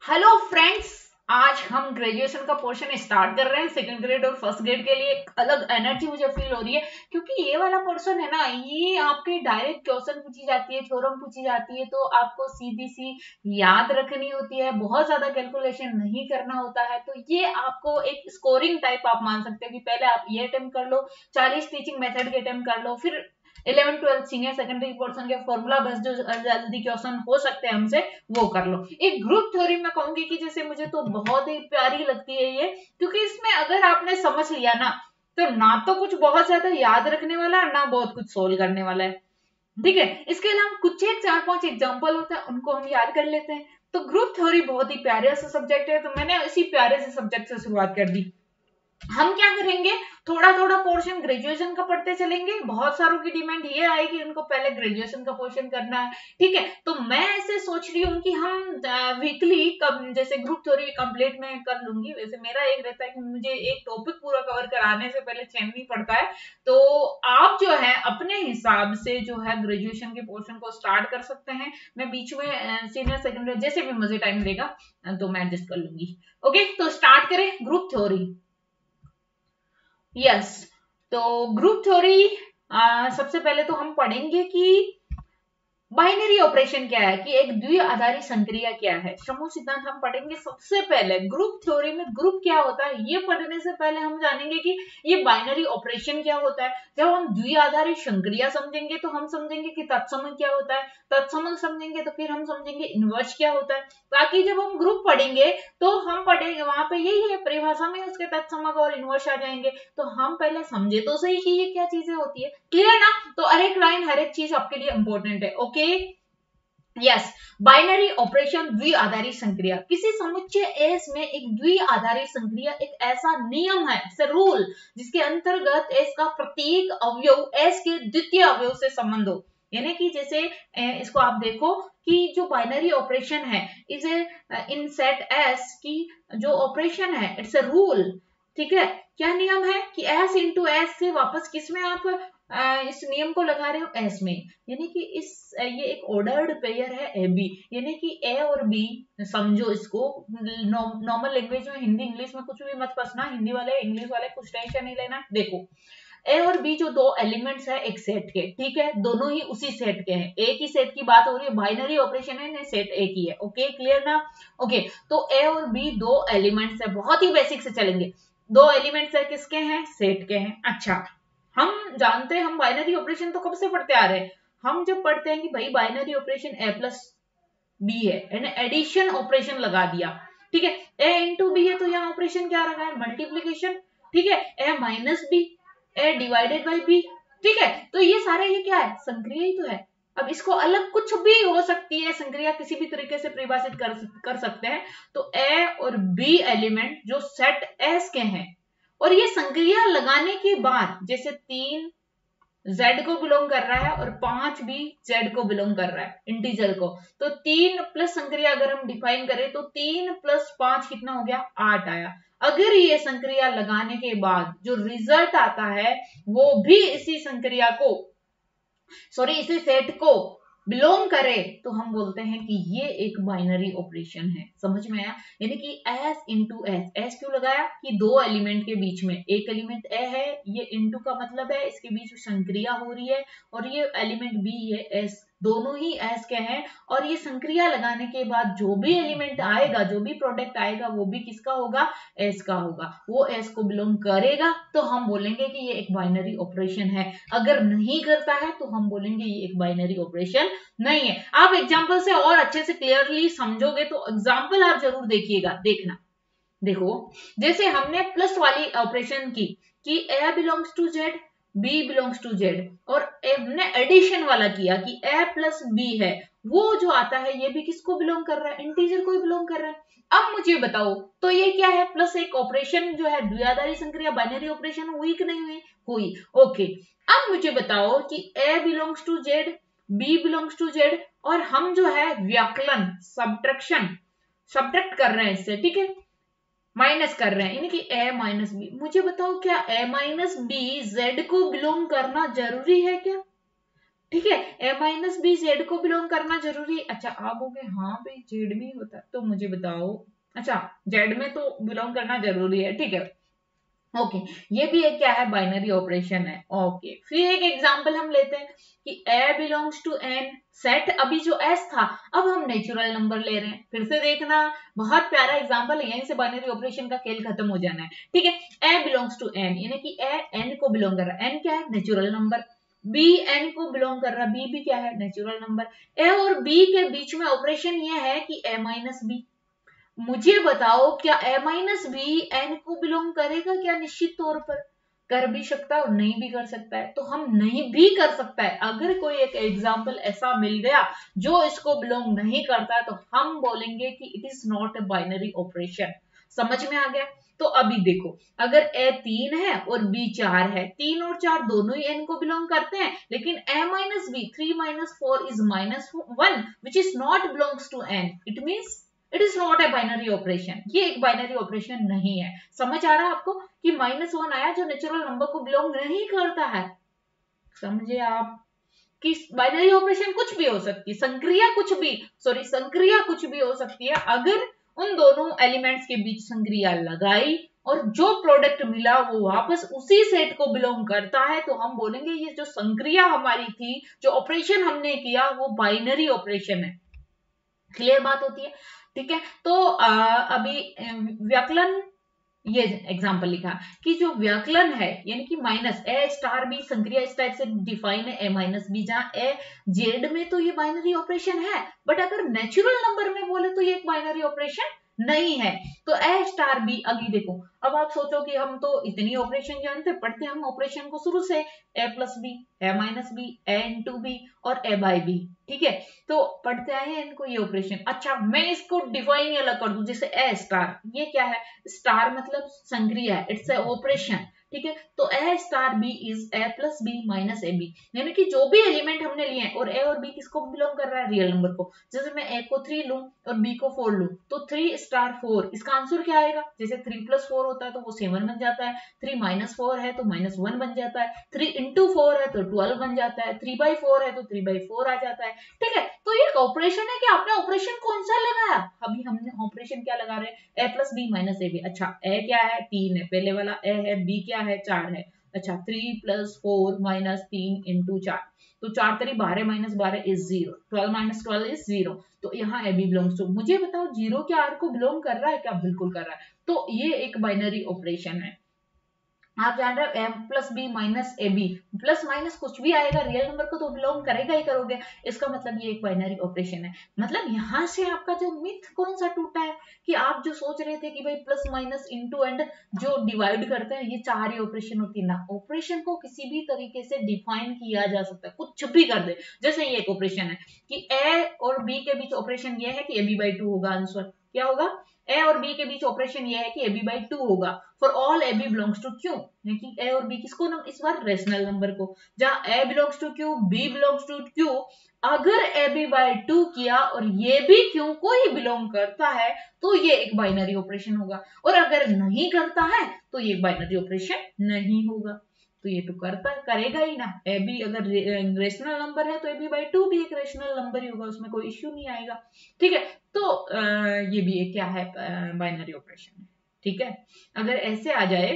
Hello friends, आज हम graduation का पोर्शन स्टार्ट कर रहे हैं। सेकंड ग्रेड और फर्स्ट ग्रेड के लिए एक अलग एनर्जी मुझे फील हो रही है, क्योंकि ये वाला पोर्शन है ना, ये आपके डायरेक्ट क्वेश्चन पूछी जाती है, थ्योरम पूछी जाती है, तो आपको सीधी सी याद रखनी होती है, बहुत ज्यादा कैलकुलेशन नहीं करना होता है। तो ये आपको एक स्कोरिंग टाइप आप मान सकते हो कि पहले आप ये अटेम्प्ट कर लो, 40 टीचिंग मेथड के अटेम्प्ट कर लो, फिर 11th-12th सीनियर सेकेंडरी पोर्शन के फॉर्मूला बस जो जल्दी क्वेश्चन हो सकते हैं हमसे वो कर लो। एक ग्रुप थ्योरी में कहूंगी कि जैसे मुझे तो बहुत ही प्यारी लगती है ये, क्योंकि इसमें अगर आपने समझ लिया ना, तो ना तो कुछ बहुत ज्यादा याद रखने वाला ना बहुत कुछ सोल्व करने वाला है। ठीक है, इसके अलावा कुछ एक 4-5 एग्जाम्पल होते हैं, उनको हम याद कर लेते हैं। तो ग्रुप थ्योरी बहुत ही प्यारे सा सब्जेक्ट है, तो मैंने इसी प्यारे से सब्जेक्ट से शुरुआत कर दी। हम क्या करेंगे, थोड़ा थोड़ा पोर्शन ग्रेजुएशन का पढ़ते चलेंगे। बहुत सारों की डिमांड ये आई कि उनको पहले ग्रेजुएशन का पोर्शन करना है। ठीक है, तो मैं ऐसे सोच रही हूँ कि हम वीकली कब जैसे ग्रुप थ्योरी कंप्लीट में कर लूंगी। वैसे मेरा एक रहता है कि मुझे एक टॉपिक पूरा कवर कराने से पहले चैन नहीं पड़ता है। तो आप जो है अपने हिसाब से जो है ग्रेजुएशन के पोर्शन को स्टार्ट कर सकते हैं। मैं बीच में सीनियर सेकेंडरी जैसे भी मुझे टाइम देगा तो मैं एडजस्ट कर लूंगी। ओके, तो स्टार्ट करें ग्रुप थ्योरी। यस, तो ग्रुप थ्योरी सबसे पहले तो हम पढ़ेंगे कि बाइनरी ऑपरेशन क्या है, कि एक द्विआधारी संक्रिया क्या है। समूह सिद्धांत हम पढ़ेंगे सबसे पहले। ग्रुप थ्योरी में ग्रुप क्या होता है ये पढ़ने से पहले हम जानेंगे कि ये बाइनरी ऑपरेशन क्या होता है। जब हम द्विआधारी संक्रिया समझेंगे तो हम समझेंगे कि तत्समक क्या होता है, तत्समक समझेंगे तो फिर हम समझेंगे इनवर्स क्या होता है। ताकि जब हम ग्रुप पढ़ेंगे तो हम पढ़ेंगे वहां पे यही है, परिभाषा में उसके तत्समक और इनवर्स आ जाएंगे। तो हम पहले समझे तो सही कि ये क्या चीजें होती है। क्लियर ना? तो हर एक लाइन हर एक चीज आपके लिए इंपॉर्टेंट है। ओके, यस, बाइनरी ऑपरेशन द्विआधारी संक्रिया। किसी समुच्चय एस में एक द्विआधारी संक्रिया एक ऐसा नियम है, रूल, जिसके अंतर्गत एस का प्रत्येक अवयव एस के द्वितीय अवयव से संबंध हो। यानी कि जैसे इसको आप देखो कि जो बाइनरी ऑपरेशन है इज इन सेट एस की जो ऑपरेशन है इट्स अ रूल। ठीक है, क्या नियम है कि एस इंटू एस से वापस किसमें आप इस नियम को लगा रहे हो, एस में। यानी कि ये एक ऑर्डर्ड पेयर है ए बी, यानी कि ए और बी समझो इसको। नॉर्मल लैंग्वेज में हिंदी इंग्लिश में कुछ भी मत फंसना, हिंदी वाले इंग्लिश वाले कुछ टेंशन नहीं लेना। देखो, ए और बी जो दो एलिमेंट्स है एक सेट के, ठीक है, दोनों ही उसी सेट के हैं। एक ही सेट की बात हो रही है, बाइनरी ऑपरेशन है, सेट एक ही है। ओके, क्लियर ना? ओके, तो ए और बी दो एलिमेंट्स है, बहुत ही बेसिक से चलेंगे। दो एलिमेंट्स है, किसके हैं? सेट के हैं। अच्छा, हम जानते हैं, हम बाइनरी ऑपरेशन तो कब से पढ़ते आ रहे हैं। हम जब पढ़ते हैं कि भाई binary operation A plus B है, एडिशन ऑपरेशन लगा दिया। ठीक है, ए इंटू बी है तो यहाँ ऑपरेशन क्या रखा है? मल्टीप्लीकेशन। ठीक है, A minus B, A divided by B. ठीक है, तो ये सारे ये क्या है? संक्रिया ही तो है। अब इसको अलग कुछ भी हो सकती है संक्रिया, किसी भी तरीके से परिभाषित कर सकते हैं। तो ए और बी एलिमेंट जो सेट एस के हैं, और ये संक्रिया लगाने के बाद जैसे 3 z को बिलोंग कर रहा है और 5 भी z को बिलोंग कर रहा है, इंटीजर को, तो 3 प्लस संक्रिया अगर हम डिफाइन करें तो 3 प्लस 5 कितना हो गया? 8 आया। अगर ये संक्रिया लगाने के बाद जो रिजल्ट आता है वो भी इसी संक्रिया को, सॉरी इसी सेट को बिलोंग करे, तो हम बोलते हैं कि ये एक बाइनरी ऑपरेशन है। समझ में आया? यानी कि एस इंटू एस, एस क्यों लगाया? कि दो एलिमेंट के बीच में, एक एलिमेंट ए है, ये इंटू का मतलब है इसके बीच संक्रिया हो रही है, और ये एलिमेंट बी है एस, दोनों ही एस के हैं। और ये संक्रिया लगाने के बाद जो भी एलिमेंट आएगा, जो भी प्रोडक्ट आएगा, वो भी किसका होगा? एस का होगा। वो एस को बिलोंग करेगा तो हम बोलेंगे कि ये एक बाइनरी ऑपरेशन है। अगर नहीं करता है तो हम बोलेंगे ये एक बाइनरी ऑपरेशन नहीं है। आप एग्जाम्पल से और अच्छे से क्लियरली समझोगे, तो एग्जाम्पल आप जरूर देखिएगा, देखना। देखो, जैसे हमने प्लस वाली ऑपरेशन की कि A belongs to Z, B belongs to Z, और हमने एडिशन वाला किया कि ए प्लस बी है, वो जो आता है ये भी किसको बिलोंग कर रहा है? इंटीजर को ही बिलोंग कर रहा है। अब मुझे बताओ, तो ये क्या है? प्लस एक ऑपरेशन जो है द्विआधारी संक्रिया बाइनरी ऑपरेशन हुई कि नहीं हुई? हुई। ओके, अब मुझे बताओ कि A belongs to Z, B belongs to Z, और हम जो है व्याकलन सब्ट्रैक्शन सब्ट्रैक्ट कर रहे हैं इससे, ठीक है, माइनस कर रहे हैं, यानी कि ए माइनस बी। मुझे बताओ क्या ए माइनस बी जेड को बिलोंग करना जरूरी है क्या? ठीक है, ए माइनस बी जेड को बिलोंग करना जरूरी है। अच्छा आप बोलोगे हाँ भाई जेड में होता है, तो मुझे बताओ, अच्छा जेड में तो बिलोंग करना जरूरी है, ठीक है ओके। ये भी एक क्या है, बाइनरी ऑपरेशन है। ओके फिर एक एग्जांपल हम लेते हैं कि a belongs to n set, अभी जो s था अब हम नेचुरल नंबर ले रहे हैं। फिर से देखना, बहुत प्यारा एग्जांपल है, यहीं से बाइनरी ऑपरेशन का खेल खत्म हो जाना है। ठीक है, a बिलोंग्स टू n यानी कि a n को बिलोंग कर रहा है, n क्या है, नेचुरल नंबर। b n को बिलोंग कर रहा है, b भी क्या है, नेचुरल नंबर। a और b के बीच में ऑपरेशन ये है कि a माइनस बी। मुझे बताओ क्या ए माइनस बी एन को बिलोंग करेगा क्या? निश्चित तौर पर कर भी सकता है और नहीं भी कर सकता है। तो हम नहीं भी कर सकता है, अगर कोई एक एग्जाम्पल ऐसा मिल गया जो इसको बिलोंग नहीं करता है तो हम बोलेंगे कि it is not a binary operation. समझ में आ गया? तो अभी देखो, अगर ए 3 है और बी 4 है, 3 और 4 दोनों ही एन को बिलोंग करते हैं, लेकिन A minus B 3 minus 4 is -1 which is not belongs to N, it means it is not a binary operation. ये एक बाइनरी ऑपरेशन नहीं है। समझ आ रहा है आपको कि -1 आया जो नेचुरल नंबर को बिलोंग नहीं करता है। समझे आप कि बाइनरी ऑपरेशन कुछ भी हो सकती है, संक्रिया कुछ भी, सॉरी संक्रिया कुछ भी हो सकती है। अगर उन दोनों एलिमेंट्स के बीच संक्रिया लगाई और जो प्रोडक्ट मिला वो वापस उसी सेट को बिलोंग करता है, तो हम बोलेंगे ये जो संक्रिया हमारी थी, जो ऑपरेशन हमने किया वो बाइनरी ऑपरेशन है। क्लियर बात होती है? ठीक है, तो अभी व्याकलन, ये एग्जांपल लिखा कि जो व्याकलन है यानी कि माइनस ए स्टार बी संक्रिया इस टाइप से डिफाइन है, ए माइनस बी, जहां ए जेड में तो ये बाइनरी ऑपरेशन है, बट अगर नेचुरल नंबर में बोले तो ये एक बाइनरी ऑपरेशन नहीं है। तो ए स्टार बी, अभी देखो, अब आप सोचो कि हम तो इतनी ऑपरेशन जानते, पढ़ते हम ऑपरेशन को शुरू से, A plus B, A minus B, A into B और ए बाई बी, ठीक है, तो पढ़ते आए हैं इनको ये ऑपरेशन। अच्छा मैं इसको डिफाइन अलग कर दूं, जैसे ए स्टार, ये क्या है, स्टार मतलब संक्रिया है, इट्स ए ऑपरेशन, ठीक है। तो A star B is A plus B minus A B, यानी कि जो भी एलिमेंट हमने लिए हैं, और ए और बी किसको बिलोंग कर रहा है, रियल नंबर को। जैसे मैं ए को 3 लूं और बी को 4 लूं, तो 3 स्टार 4, इसका आंसर क्या आएगा, जैसे 3 प्लस 4 होता है तो वो 7 बन जाता है, 3 माइनस 4 है तो -1 बन जाता है, 3 इंटू 4 है तो 12 बन जाता है, 3 बाई 4 है तो 3 बाई 4 आ जाता है, ठीक है। तो ये ऑपरेशन है कि आपने ऑपरेशन कौन सा लगाया, अभी हमने ऑपरेशन क्या लगा रहे हैं, A plus B minus A B. अच्छा ए क्या है, 3 है, पहले वाला ए है, बी क्या है, 4 है। अच्छा 3 प्लस 4 माइनस 3 इंटू 4, तो 4 3 12 माइनस 12 इज 0, 12 माइनस 12 इज 0। तो यहाँ ए बी बिलोंग्स टू, मुझे बताओ 0 क्या आर को बिलोंग कर रहा है क्या? बिल्कुल कर रहा है। तो ये एक बाइनरी ऑपरेशन है। आप जान रहे हो M plus B minus A B, plus minus कुछ भी आएगा रियल नंबर को तो बिलोंग करेगा ही करोगे, इसका मतलब ये एक बाइनरी ऑपरेशन है। मतलब यहाँ से आपका जो मिथ कौन सा टूटा है कि आप जो सोच रहे थे कि भाई प्लस माइनस इंटू एंड जो डिवाइड करते हैं ये 4 ही ऑपरेशन होती है ना, ऑपरेशन को किसी भी तरीके से डिफाइन किया जा सकता है, कुछ भी कर दे। जैसे ये एक ऑपरेशन है कि ए और बी के बीच ऑपरेशन ये है कि ए बी बाई 2 होगा, आंसर क्या होगा, ए और बी के बीच ऑपरेशन ये है कि ए बी बाई 2 होगा for all A B belongs to Q, कि ए और बी किसको, इस बार रेशनल नंबर को, जहां A belongs to Q, B belongs to Q, अगर ए बी बाई 2 किया और ये भी क्यू को ही बिलोंग करता है तो ये एक बाइनरी ऑपरेशन होगा, और अगर नहीं करता है तो ये एक बाइनरी ऑपरेशन नहीं होगा। तो ये तो करता करेगा ही ना, ए बी अगर रेशनल नंबर है तो ए बी बाई 2 भी एक रेशनल नंबर ही होगा, उसमें कोई इश्यू नहीं आएगा, ठीक है। तो ये भी एक क्या है, बाइनरी ऑपरेशन है, ठीक है। अगर ऐसे आ जाए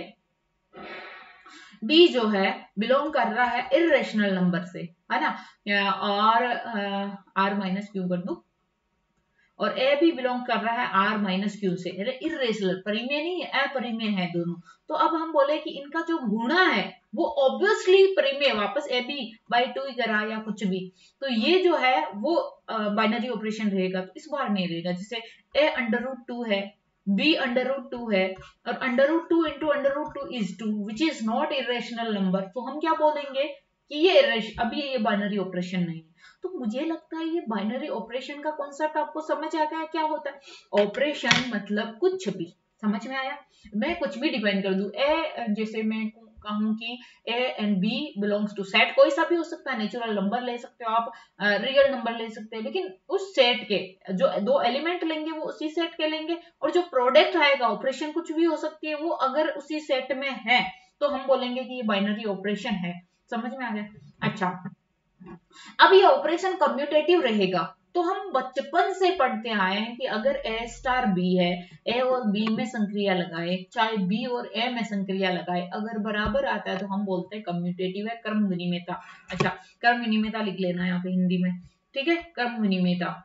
बी जो है बिलोंग कर रहा है इरेशनल नंबर से, है ना, और आर माइनस क्यू कर दू, और ए भी बिलोंग कर रहा है आर माइनस क्यू से, इरेशनल, परिमेय नहीं है, अपरिमेय है दोनों। तो अब हम बोले कि इनका जो गुणा है वो ऑब्वियसली परिमेय, वापस ए बी बाई 2 ही करा या कुछ भी, तो ये जो है वो बाइनरी ऑपरेशन रहेगा, तो इस बार नहीं रहेगा। जैसे ए अंडर रूट 2 है, b अंडर रूट 2 है, और under root 2 into under root 2 is 2 which is not irrational number, तो हम क्या बोलेंगे कि ये अभी ये बाइनरी ऑपरेशन नहीं है। तो मुझे लगता है ये बाइनरी ऑपरेशन का कॉन्सेप्ट आपको समझ आ गया क्या होता है। ऑपरेशन मतलब कुछ भी, समझ में आया, मैं कुछ भी डिफाइन कर दूं, ए जैसे मैं कहूं कि A and B belongs to set, कोई सा भी हो सकता है, नेचुरल नंबर ले सकते हो आप, रियल नंबर ले सकते हैं, लेकिन उस सेट के जो दो एलिमेंट लेंगे वो उसी सेट के लेंगे, और जो प्रोडक्ट आएगा, ऑपरेशन कुछ भी हो सकती है, वो अगर उसी सेट में है तो हम बोलेंगे कि ये बाइनरी ऑपरेशन है। समझ में आ गया? अच्छा अब ये ऑपरेशन कम्यूटेटिव रहेगा। तो हम बचपन से पढ़ते आए हैं कि अगर ए स्टार बी है, ए और बी में संक्रिया लगाए, चाहे बी और ए में संक्रिया लगाए, अगर बराबर आता है तो हम बोलते हैं कम्यूटेटिव है, क्रम विनिमेयता। अच्छा, क्रम विनिमेयता लिख लेना यहाँ पे हिंदी में, ठीक है, क्रम विनिमेयता।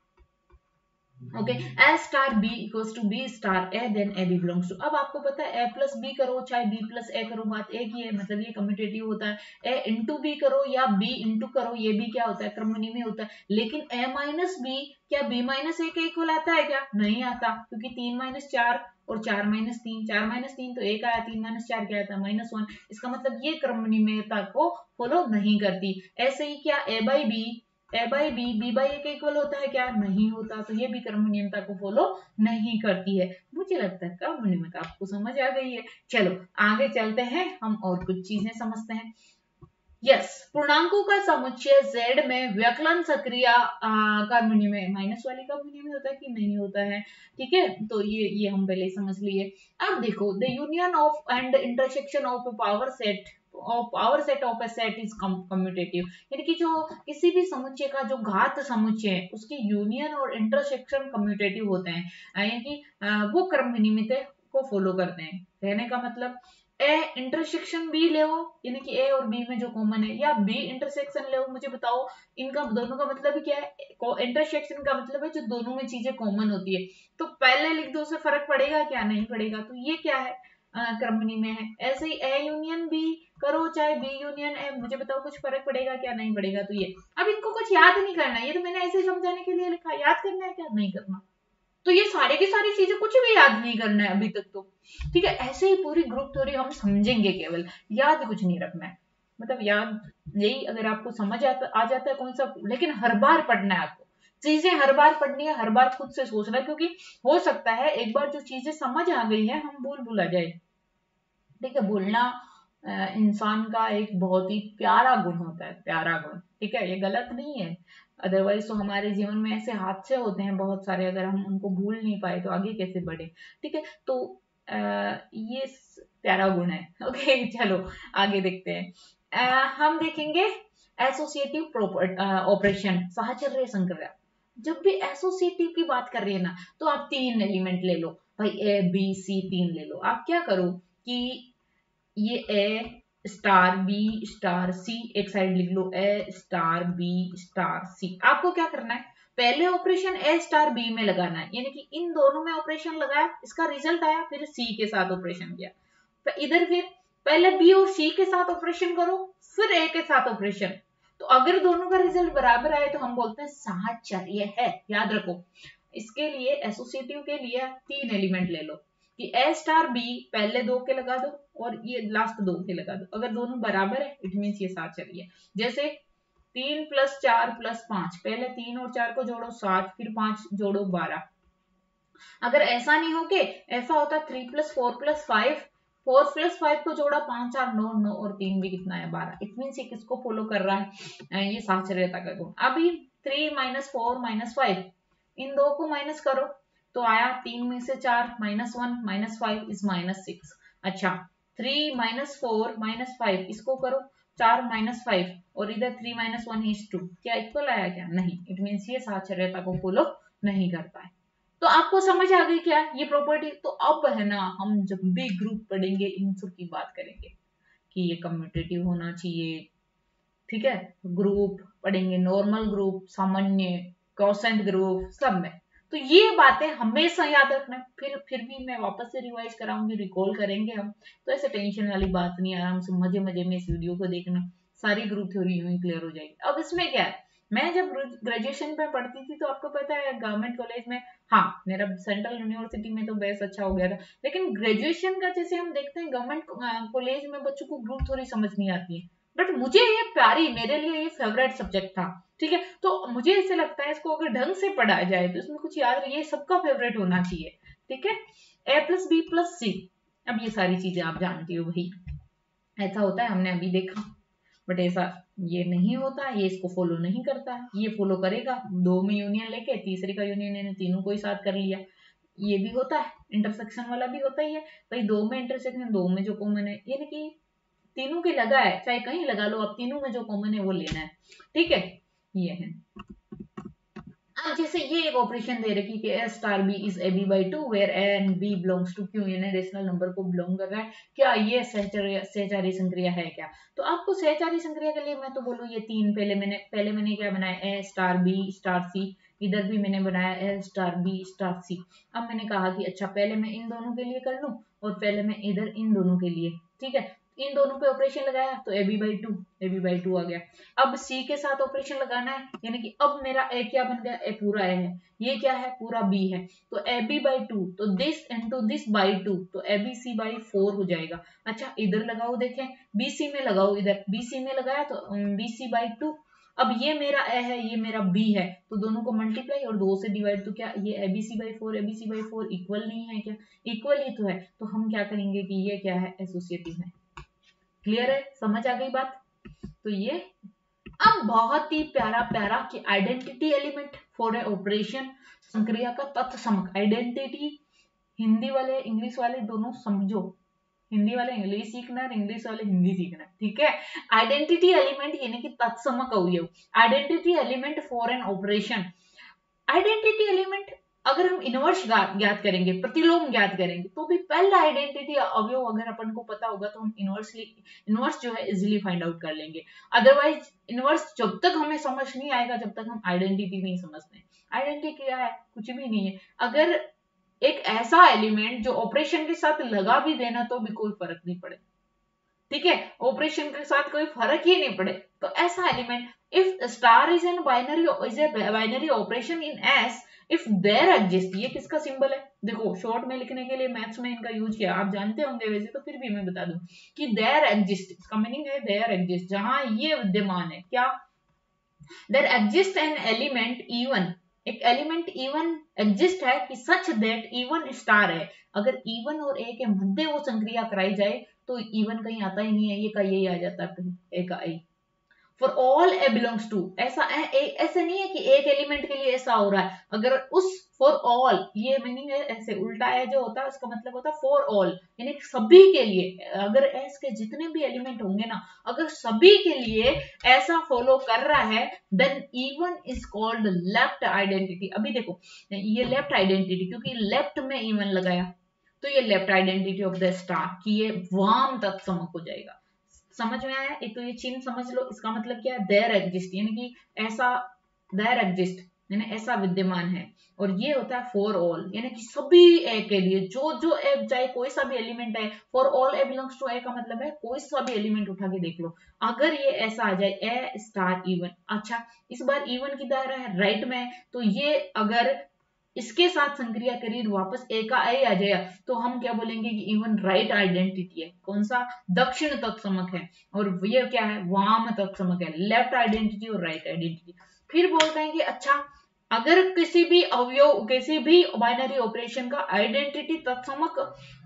Okay, A star B equals to B star A, then A B belongs to. अब आपको पता है ए प्लस बी करो चाहे बी प्लस ए करो, बात एक ही है, मतलब ये कम्यूटेटिव होता है। ए इंटू बी करो या बी इंटू करो, ये भी क्या होता है, क्रमविनिमय में होता है। लेकिन ए माइनस बी क्या बी माइनस ए के इक्वल आता है क्या? नहीं आता, क्योंकि 3 माइनस 4 और 4 माइनस 3, 4 माइनस 3 तो 1 आया, 3 माइनस 4 क्या आता, -1। इसका मतलब ये क्रमविनिमयता को फॉलो नहीं करती। ऐसे ही क्या A by B, A by B, B by A के इक्वल होता है क्या? नहीं होता, तो ये भी क्रम नियमता को फॉलो नहीं करती है। मुझे लगता है क्रम नियमता आपको समझ आ गई है। चलो आगे चलते हैं, हम और कुछ चीजें समझते हैं। यस, पूर्णांकों का समुच्चय Z में व्यकलन सक्रिय कर्मणी में माइनस वाली कर्मणी में होता है कि नहीं होता है, ठीक है, तो ये हम पहले समझ लिए। अब देखो, the union of and intersection of power set of a set is commutative, यानी कि जो किसी भी समुच्चय का जो घात समुच्चय है उसके यूनियन और इंटरसेक्शन कम्यूटेटिव होते हैं, यानी कि वो क्रम विनिमय को फॉलो करते हैं। कहने का मतलब ए इंटरसेक्शन बी ले, यानी कि ए और बी में जो कॉमन है, या बी इंटरसेक्शन ले, मुझे बताओ इनका दोनों का मतलब ही क्या है? इंटरसेक्शन का मतलब है जो दोनों में चीजें कॉमन होती है। तो पहले लिख दो, उससे फर्क पड़ेगा क्या? नहीं पड़ेगा। तो ये क्या है? क्रमनी में है। ऐसे ही ए यूनियन बी करो चाहे बी यूनियन ए, मुझे बताओ कुछ फर्क पड़ेगा क्या? नहीं पड़ेगा। तो ये अब इनको कुछ याद नहीं करना, ये तो मैंने ऐसे समझाने के लिए लिखा, याद करना है क्या? नहीं करना। तो ये सारे की सारी चीजें कुछ भी याद नहीं करना है अभी तक तो, ठीक है। ऐसे ही पूरी ग्रुप थ्योरी हम समझेंगे, केवल याद कुछ नहीं रखना है। मतलब याद यही अगर आपको समझ आ जाता है कॉन्सेप्ट, लेकिन हर बार पढ़ना है आपको, चीजें हर बार पढ़नी है, हर बार खुद से सोचना है, क्योंकि हो सकता है एक बार जो चीजें समझ आ गई है हम भूल जाए, ठीक है। भूलना इंसान का एक बहुत ही प्यारा गुण होता है, प्यारा गुण, ठीक है, ये गलत नहीं है। अदरवाइज तो हमारे जीवन में ऐसे हादसे होते हैं बहुत सारे, अगर हम उनको भूल नहीं पाए तो आगे कैसे बढ़े, ठीक है। तो ये प्यारा गुण है। ओके चलो आगे देखते हैं। हम देखेंगे एसोसिएटिव ऑपरेशन, साहचर्य संक्रिया। जब भी एसोसिएटिव की बात कर रही है ना, तो आप 3 एलिमेंट ले लो भाई, ए बी सी 3 ले लो। आप क्या करो कि ये A star B star C एक साइड लिख लो, A star B star C. आपको क्या करना है, पहले ऑपरेशन ए स्टार बी में लगाना है, यानी कि इन दोनों में ऑपरेशन लगाया, इसका रिजल्ट आया, फिर सी के साथ ऑपरेशन किया। तो इधर फिर पहले बी और सी के साथ ऑपरेशन करो, फिर ए के साथ ऑपरेशन। तो अगर दोनों का रिजल्ट बराबर आए तो हम बोलते हैं साहचर्य है। याद रखो, इसके लिए एसोसिएटिव के लिए 3 एलिमेंट ले लो कि ए स्टार बी पहले 2 के लगा दो और ये लास्ट 2 के लगा दो। अगर दोनों बराबर है इट मीन ये साहचर्य। जैसे 3 + 4 + 5, पहले 3 और 4 को जोड़ो 7, फिर 5 जोड़ो 12। अगर ऐसा नहीं हो के ऐसा होता 3 + 4 + 5, 4 + 5 को जोड़ा 5 4 9 9 और 3 भी कितना है 12। इट मीन ये किसको फॉलो कर रहा है? ये साहचर्यता का गुण। अभी 3 - 4 - 5, इन दो को माइनस करो तो आया 3 में से 4 -1 - 5 इज -6। अच्छा 3 - 4 - 5 इसको करो 4 - 5 और इधर 3 - 1 इज 2, क्या इक्वल आया क्या? नहीं। इट मीन ये साहचर्यता को फॉलो नहीं करता है। तो आपको समझ आ गई क्या ये प्रॉपर्टी? तो अब है ना, हम जब भी ग्रुप पढ़ेंगे इन सब की बात करेंगे कि ये कम्यूटेटिव होना चाहिए, ठीक है। ग्रुप पढ़ेंगे, नॉर्मल ग्रुप, सामान्य, क्वोशेंट ग्रुप, सब में। तो ये बातें हमेशा याद रखना। फिर भी मैं वापस से रिवाइज कराऊंगी, रिकॉल करेंगे हम, तो ऐसे टेंशन वाली बात नहीं, आराम से मजे मजे में इस वीडियो को देखना, सारी ग्रुप थ्योरी यूं ही क्लियर हो जाएगी। अब इसमें क्या है, मैं जब ग्रेजुएशन में पढ़ती थी तो आपको पता है गवर्नमेंट कॉलेज में, हाँ मेरा सेंट्रल यूनिवर्सिटी में तो बेस अच्छा हो गया था, लेकिन ग्रेजुएशन का जैसे हम देखते हैं गवर्नमेंट कॉलेज में बच्चों को ग्रुप थ्योरी समझ नहीं आती है, बट मुझे ये प्यारी, मेरे लिए ये फेवरेट सब्जेक्ट था, ठीक है। तो मुझे ऐसे लगता है इसको अगर ढंग से पढ़ाया जाए तो इसमें कुछ याद रहे, सबका फेवरेट होना चाहिए, ठीक है। ए + बी + सी, अब ये सारी चीजें आप जानती हो भाई, ऐसा होता है, हमने अभी देखा। बट ऐसा ये नहीं होता, ये इसको फॉलो नहीं करता है। ये फॉलो करेगा 2 में यूनियन लेके, तीसरे का यूनियन तीनों को ही साथ कर लिया। ये भी होता है, इंटरसेक्शन वाला भी होता ही है भाई, 2 में इंटरसेक्शन, 2 में जो कॉमन है, यानी कि तीनों के लगा है, चाहे कहीं लगा लो, आप तीनों में जो कॉमन है वो लेना है, ठीक है, ये है। अब जैसे ये एक ऑपरेशन दे रखी कि a star b is ab by 2 where a and b belongs to q, यानी रेशनल नंबर को बिलोंग कर रहा है, क्या ये सहचारी संक्रिया है क्या? तो आपको सहचारी संक्रिया के लिए मैं तो बोलूँ ये तीन, पहले मैंने क्या बनाया, a star b star c, इधर भी मैंने बनाया a star b star c। अब मैंने कहा कि अच्छा पहले मैं इन दोनों के लिए कर लूं और पहले मैं इधर इन दोनों के लिए, ठीक है, इन दोनों पे ऑपरेशन लगाया तो ab by 2 आ गया। अब c के साथ ऑपरेशन लगाना है, यानी कि अब मेरा a क्या बन गया, a पूरा a है, ये क्या है, पूरा b है, तो ab by 2, तो दिस इनटू दिस by 2, तो abc by 4 हो जाएगा। अच्छा इधर लगाओ, देखें bc में लगाओ, इधर bc में लगाया तो bc by 2। अब ये मेरा a है, ये मेरा b है, तो दोनों को मल्टीप्लाई और 2 से डिवाइड, तो क्या ये abc by 4 इक्वल नहीं है क्या? इक्वल ही तो है, तो हम क्या करेंगे कि ये क्या है, एसोसिएटिव है। क्लियर है, समझ आ गई बात? तो ये अब बहुत ही प्यारा प्यारा कि identity element for A operation, संक्रिया का तत्समक। आइडेंटिटी हिंदी वाले इंग्लिश वाले दोनों समझो, हिंदी वाले इंग्लिश सीखना और इंग्लिश वाले हिंदी सीखना, ठीक है। आइडेंटिटी एलिमेंट यानी कि तत्समक अवयव, identity element for an operation. Identity element अगर हम इनवर्स ज्ञात करेंगे, प्रतिलोम ज्ञात करेंगे, तो भी पहला आइडेंटिटी अवयव अगर अपन को पता होगा तो हम इनवर्स जो है इजीली फाइंड आउट कर लेंगे। अदरवाइज इनवर्स जब तक हमें समझ नहीं आएगा जब तक हम आइडेंटिटी नहीं समझते। आइडेंटिटी क्या है, कुछ भी नहीं है। अगर एक ऐसा एलिमेंट जो ऑपरेशन के साथ लगा भी देना तो भी कोई फर्क नहीं पड़े, ठीक है, ऑपरेशन के साथ कोई फर्क ही नहीं पड़े, तो ऐसा element, if star is an binary operation in S, if there exist, ये किसका सिंबल है, देखो शॉर्ट में लिखने के लिए मैथ्स में इनका यूज किया, आप जानते होंगे वैसे, तो फिर भी मैं बता दूं कि देयर एग्जिस्ट, इसका मीनिंग है देयर एग्जिस्ट, जहां ये विद्यमान है, क्या, there exist an element even, एक एलिमेंट इवन एग्जिस्ट है कि सच दैट इवन स्टार है, अगर इवन और ए के मध्य वो संक्रिया कराई जाए तो इवन कहीं आता ही नहीं है, ये का यही आ जाता है, ए का A. For all A belongs to, ऐसा नहीं है कि एक एलिमेंट के लिए ऐसा हो रहा है, अगर उस फॉर ऑल, ये मीनिंग है ऐसे उल्टा है जो होता है उसका मतलब होता है फॉर ऑल, यानी सभी के लिए, अगर एस के जितने भी एलिमेंट होंगे ना, अगर सभी के लिए ऐसा फॉलो कर रहा है, then even is called left identity. अभी देखो ये लेफ्ट आइडेंटिटी, क्योंकि लेफ्ट में इवन लगाया तो ये left identity of the star कि ये वाम तत्समक हो जाएगा। समझ में आया? एक तो ये चिन्ह समझ लो, इसका मतलब क्या है, देयर एग्जिस्ट, यानी कि ऐसा, देयर एग्जिस्ट यानी ऐसा विद्यमान है, और ये होता है फॉर ऑल, यानी कि सभी ए के लिए, जो ए, चाहे कोई सा भी एलिमेंट है, for all A belongs to A का मतलब है कोई सा भी एलिमेंट उठा के देख लो, अगर ये ऐसा आ जाए ए स्टार इवन, अच्छा इस बार इवन की दायरा है राइट में, तो ये अगर इसके साथ संक्रिया करी वापस ए का ए आ जाएगा तो हम क्या बोलेंगे कि इवन राइट आइडेंटिटी है, कौन सा, दक्षिण तत्समक है, और ये क्या है, वाम तत्समक है, लेफ्ट आइडेंटिटी और राइट आइडेंटिटी। फिर बोलते हैं कि अच्छा अगर किसी भी अवयव, किसी भी बाइनरी ऑपरेशन का आइडेंटिटी तत्समक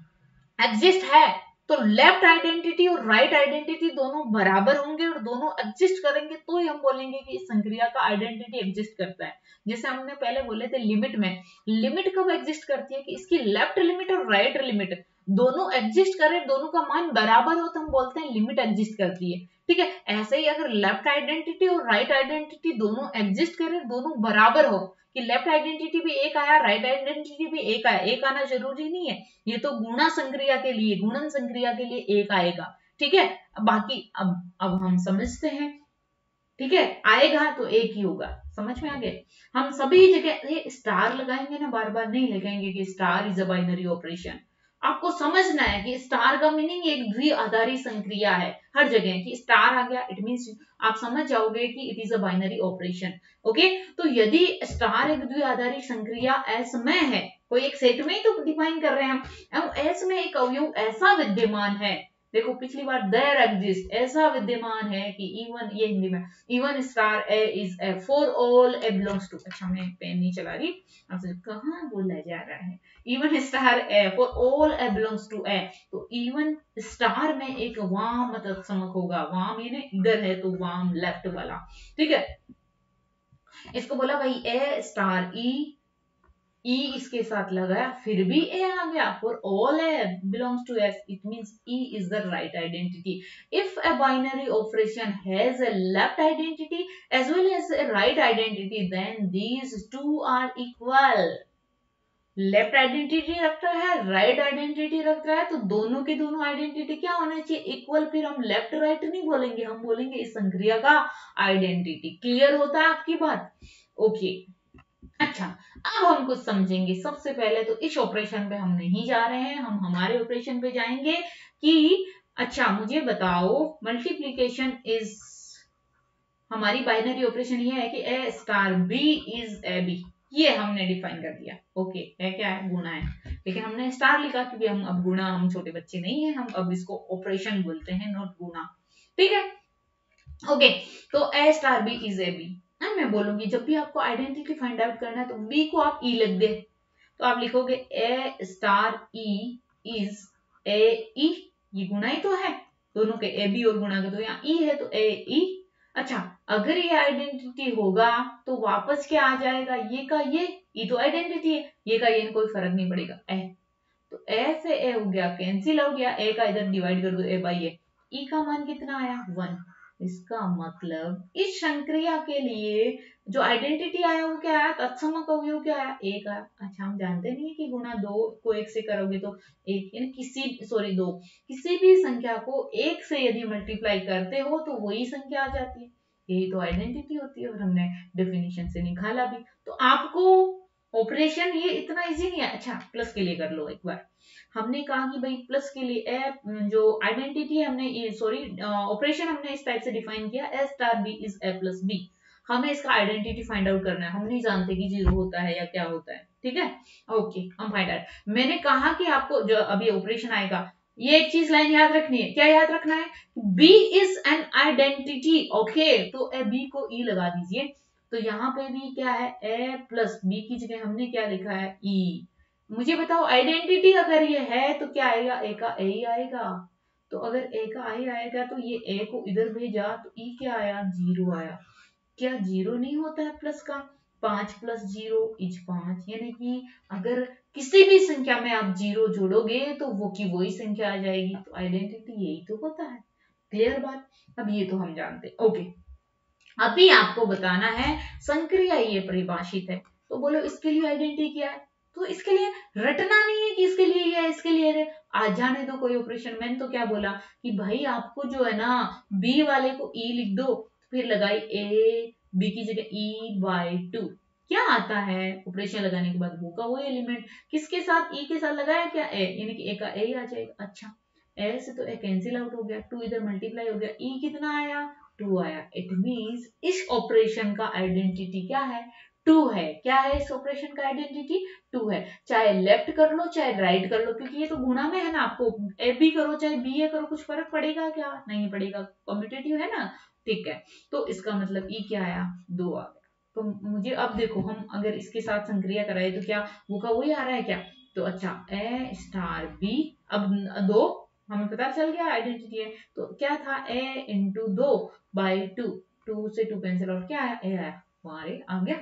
एग्जिस्ट है तो लेफ्ट आइडेंटिटी और राइट आइडेंटिटी दोनों बराबर होंगे और दोनों एग्जिस्ट करेंगे तो ही हम बोलेंगे कि इस संक्रिया का आइडेंटिटी एग्जिस्ट करता है। जैसे हमने पहले बोले थे लिमिट में, लिमिट कब एग्जिस्ट करती है कि इसकी लेफ्ट लिमिट और राइट लिमिट दोनों एग्जिस्ट करें, दोनों का मान बराबर हो तो हम बोलते हैं लिमिट एग्जिस्ट करती है, ठीक है। ऐसे ही अगर लेफ्ट आइडेंटिटी और राइट आइडेंटिटी दोनों एग्जिस्ट करें, दोनों बराबर हो कि लेफ्ट आइडेंटिटी भी एक आया, राइट आइडेंटिटी भी एक आया, एक आना जरूरी नहीं है, ये तो गुणा संक्रिया के लिए, गुणन संक्रिया के लिए एक आएगा, ठीक है। बाकी अब हम समझते हैं, ठीक है, आएगा तो एक ही होगा, समझ में आ गए। हम सभी जगह स्टार लगाएंगे ना, बार बार नहीं लगाएंगे कि star is a binary operation, आपको समझना है कि स्टार का मीनिंग एक द्विआधारी संक्रिया है, हर जगह कि स्टार आ गया इट मींस आप समझ जाओगे कि it is a binary operation, okay. तो यदि स्टार एक द्विआधारी संक्रिया एस में है, कोई एक सेट में ही तो डिफाइन कर रहे हैं हम, एस में एक अवयव ऐसा विद्यमान है, देखो पिछली बार देयर एग्जिस्ट, ऐसा विद्यमान है कि इवन, ये हिंदी में, even star A is A for all A belongs to, अच्छा मैं पेन नहीं चला रही, आपसे कहाँ बोला जा रहा है, even star A for all A belongs to A, तो इवन स्टार में एक वाम तत्समक होगा, वाम यानी इधर है तो वाम लेफ्ट वाला, ठीक है। इसको बोला भाई ए स्टार ई E इसके साथ लगाया फिर भी A आ गया. For all A belongs to S, it means E is the right identity. If a binary operation has a left identity as well as a right identity, then these two are equal. Left identity रख रहा है, right identity रख रहा है, तो दोनों के दोनों आइडेंटिटी क्या होना चाहिए? इक्वल. फिर हम लेफ्ट राइट नहीं बोलेंगे, हम बोलेंगे इस संक्रिया का आइडेंटिटी. क्लियर होता है आपकी बात? ओके. अच्छा, अब हम कुछ समझेंगे. सबसे पहले तो इस ऑपरेशन पे हम नहीं जा रहे हैं, हम हमारे ऑपरेशन पे जाएंगे कि अच्छा मुझे बताओ मल्टीप्लीकेशन इज, हमारी बाइनरी ऑपरेशन ये है कि A star B is A B. ये हमने डिफाइन कर दिया. ओके, है क्या है? गुणा है. लेकिन हमने स्टार लिखा क्योंकि हम अब गुणा, हम छोटे बच्चे नहीं है, हम अब इसको ऑपरेशन बोलते हैं, नॉट गुणा. ठीक है. ओके, तो A star B is A B. मैं बोलूंगी जब भी आपको आइडेंटिटी फाइंड आउट करना है तो बी को आप ई लिख दे, तो आप लिखोगे ए स्टार ई इज ए ई. ये गुणा ही तो है, दोनों के ए बी और गुणा के, तो यहाँ ई है तो ए ई. अच्छा, अगर ये आइडेंटिटी होगा तो वापस क्या आ जाएगा? ये का ये तो आइडेंटिटी है, ये का ये कोई फर्क नहीं पड़ेगा. ए तो ए से ए हो गया, कैंसिल आउट गया. ए का इधर डिवाइड कर दो ए बाई ए. ई का मान कितना आया? 1. इसका मतलब इस संक्रिया के लिए जो आइडेंटिटी आया वो क्या आया? तत्सम का अवयव क्या आया? एक आया. अच्छा, हम जानते नहीं है कि गुणा 2 को 1 से करोगे तो एक, यानी दो किसी भी संख्या को 1 से यदि मल्टीप्लाई करते हो तो वही संख्या आ जाती है. यही तो आइडेंटिटी होती है और हमने डेफिनेशन से निकाला भी. तो आपको ऑपरेशन ये इतना इजी नहीं है. अच्छा, प्लस के लिए कर लो एक बार. हमने कहा कि भाई प्लस के लिए ए जो आइडेंटिटी है हमने ये ऑपरेशन हमने इस टाइप से डिफाइन किया, A star B is A plus B. हमें इसका आइडेंटिटी फाइंड आउट करना है. हम नहीं जानते कि 0 होता है या क्या होता है. ठीक है. ओके, हम फाइंड आउट. मैंने कहा कि आपको जो अभी ऑपरेशन आएगा, ये एक चीज लाइन याद रखनी है. क्या याद रखना है? B is an identity. Okay, तो ए बी को ई लगा दीजिए. तो यहाँ पे भी क्या है? ए प्लस बी की जगह हमने क्या लिखा है? ई. मुझे बताओ आइडेंटिटी अगर ये है तो क्या आएगा? ए का ए ही आएगा. तो अगर ए का ए आएगा तो ये ए को इधर भेजा तो ई क्या आया? 0 आया. क्या 0 नहीं होता है प्लस का? 5 प्लस 0 इज 5. यानी कि अगर किसी भी संख्या में आप 0 जोड़ोगे तो वो की वही संख्या आ जाएगी. तो आइडेंटिटी यही तो होता है. क्लियर बात? अब ये तो हम जानते. ओके, अभी आपको बताना है संक्रिया ये परिभाषित है, तो बोलो इसके लिए आइडेंटिटी क्या है? तो इसके लिए रटना नहीं है कि इसके लिए ये, इसके लिए ये. आज जाने दो कोई ऑपरेशन. मैंने तो क्या बोला कि भाई आपको जो है ना बी वाले को ई लिख दो, फिर लगाई ए बी की जगह ई बाई 2. क्या आता है ऑपरेशन लगाने के बाद? वो का वो एलिमेंट किसके साथ? ई के साथ लगाया क्या? ए, यानी कि ए का ए आ जाएगा. अच्छा, ए से तो ए कैंसिल आउट हो गया, 2 इधर मल्टीप्लाई हो गया, ई कितना आया? 2 आया. इट मींस इस ऑपरेशन का आइडेंटिटी क्या है? 2 है. क्या है इस ऑपरेशन का आइडेंटिटी? 2 है. चाहे लेफ्ट कर लो चाहे राइट कर लो, क्योंकि ये तो गुणा में है ना. आपको ए बी करो चाहे बी ए करो, कुछ फर्क पड़ेगा क्या? नहीं पड़ेगा. कम्यूटेटिव है ना. ठीक है, तो इसका मतलब ई क्या आया? 2 आ गया. तो मुझे अब देखो, हम अगर इसके साथ संक्रिया कराए तो क्या वो का वही आ रहा है क्या? तो अच्छा, ए स्टार बी, अब 2 हमें पता चल गया आइडेंटिटी है. तो क्या था? ए इंटू 2 बाई 2. 2 से 2 कैंसिल आउट, क्या आया? ए आया. हमारे आ गया.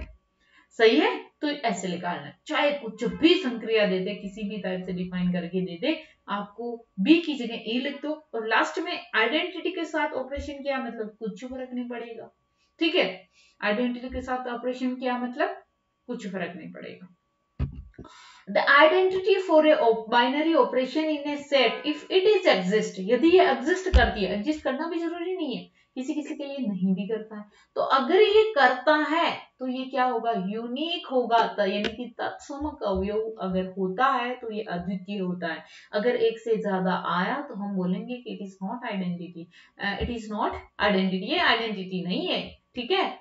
सही है. तो ऐसे निकालना है. चाहे कुछ भी संक्रिया दे दे, किसी भी टाइप से डिफाइन करके दे दे, आपको बी की जगह ए लिख दो और लास्ट में आइडेंटिटी के साथ ऑपरेशन किया मतलब कुछ फर्क नहीं पड़ेगा. ठीक है. आइडेंटिटी के साथ ऑपरेशन किया मतलब कुछ फर्क नहीं पड़ेगा. The identity for a binary operation in a set, if it is exist, यदि ये exist करती है, exist करना भी जरूरी नहीं है, किसी किसी के लिए नहीं भी करता है, तो अगर ये करता है तो ये क्या होगा? यूनिक होगा. यानी कि तत्समक अवयव अगर होता है तो ये अद्वितीय होता है. अगर एक से ज्यादा आया तो हम बोलेंगे कि it is not identity. It is not identity. ये आइडेंटिटी नहीं है. ठीक है.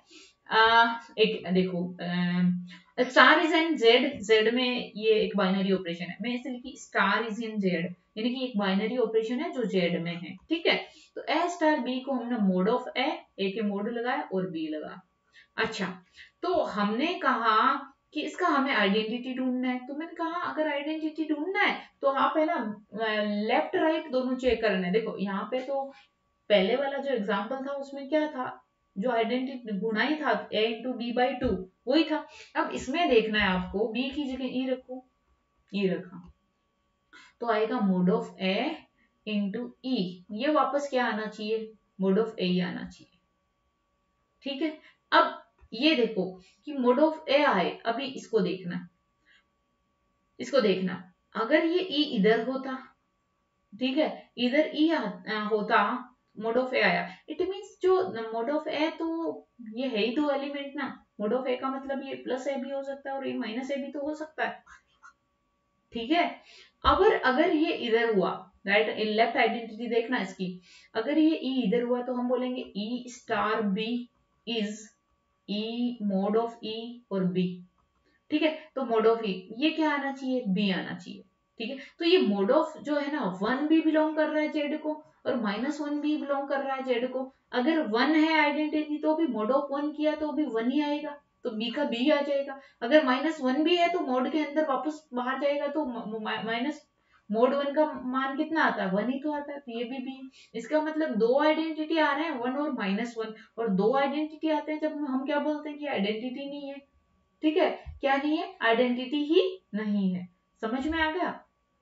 एक देखो, star is in Z. Z में ये एक बाइनरी ऑपरेशन है. मैं इसे लिखी स्टार इज इन जेड, यानी कि एक बाइनरी ऑपरेशन है जो जेड में है. ठीक है. तो ए स्टार बी को हमने मोड ऑफ ए के मोड लगाया और बी लगा. अच्छा, तो हमने कहा कि इसका हमें आइडेंटिटी ढूंढना है. तो मैंने कहा अगर आइडेंटिटी ढूंढना है तो आप है ना लेफ्ट राइट दोनों चेक करना है. देखो यहाँ पे तो पहले वाला जो एग्जाम्पल था उसमें क्या था? जो आइडेंटिटी गुणा ही था a इंटू बी बाई 2 वही था। अब इसमें देखना है आपको b की जगह e रखो, e रखा तो आएगा mod of a into e, ये वापस क्या आना चाहिए, मोड ऑफ ए आना चाहिए। ठीक है, अब ये देखो कि मोड ऑफ ए आए, अभी इसको देखना, इसको देखना, अगर ये ई इधर होता, ठीक है, इधर ई होता, मोड ऑफ ए आया, इट मींस जो मोड ऑफ ए तो ये है ही दो एलिमेंट ना, मोड ऑफ ए का मतलब ये प्लस ए भी हो सकता है और ये माइनस ए भी तो हो सकता है। ठीक है, अगर ये इधर हुआ, राइट, लेफ्ट आइडेंटिटी देखना इसकी, अगर ये ई इधर हुआ तो हम बोलेंगे e star B is e mod of e और बी। ठीक है, तो मोड ऑफ ई ये क्या आना चाहिए, बी आना चाहिए। ठीक है, तो ये मोड ऑफ जो है ना 1 भी बिलोंग कर रहा है जेड को और -1 भी बिलोंग कर रहा है जेड को। अगर 1 है आइडेंटिटी तो भी मोड ऑफ 1 किया तो भी 1 ही आएगा, तो बी का बी आ जाएगा। अगर -1 भी है तो मोड के अंदर वापस बाहर जाएगा तो माइनस मोड 1 का मान कितना आता है, 1 ही तो आता है, तो ये भी बी। इसका मतलब दो आइडेंटिटी आ रहे हैं, 1 और -1, और दो आइडेंटिटी आते हैं जब हम क्या बोलते हैं कि आइडेंटिटी नहीं है। ठीक है, क्या नहीं है, आइडेंटिटी ही नहीं है। समझ में आ गया?